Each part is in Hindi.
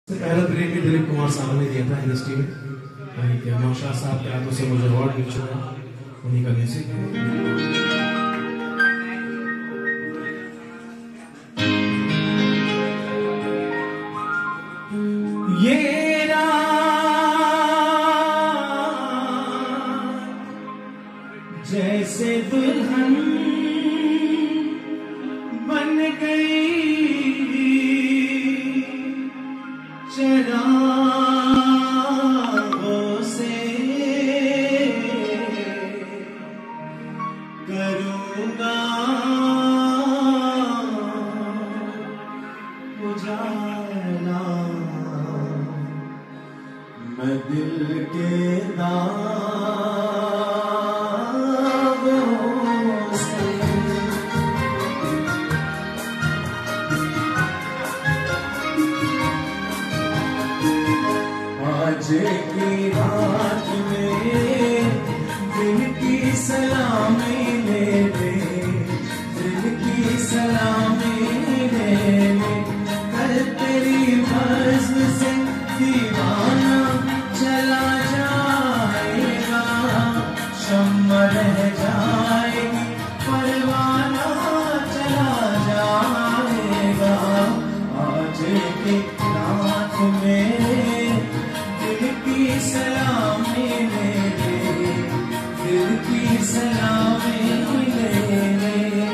पहला ब्रेक भी दिलीप कुमार सालमी दिया था इंडस्ट्री में। नौशाद साहब के हाथों से मुझे अवार्ड मिल चुका है, उन्हीं का म्यूजिक। ये रात जैसे दुल्हन बन गई, चरागों से करूँगा उजाला, मैं दिल के दागों से। आज की रात में दिल की सलामी ले ले, दिल की सलामी ले ले, कल तेरी बज़्म से दीवाना चला जाएगा, शम्मा रह जाएगी, परवाना चला जाएगा। आज की रात में दिल की सलामी ले ले, दिल की सलामी ले ले।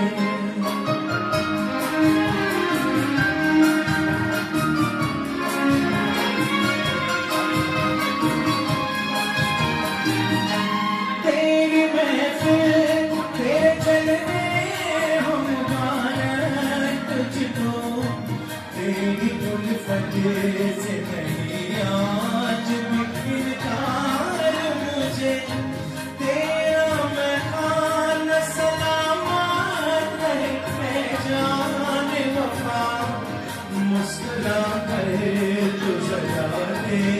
तेरी महफिल तेरे चलने हम मुबारक तुझको, तेरी उल्फत से नहीं आज भी इनकार मुझे, तेरा मेहमान सलामत रहे मैं जान वफा, मुस्कुरा कर तू सजा दे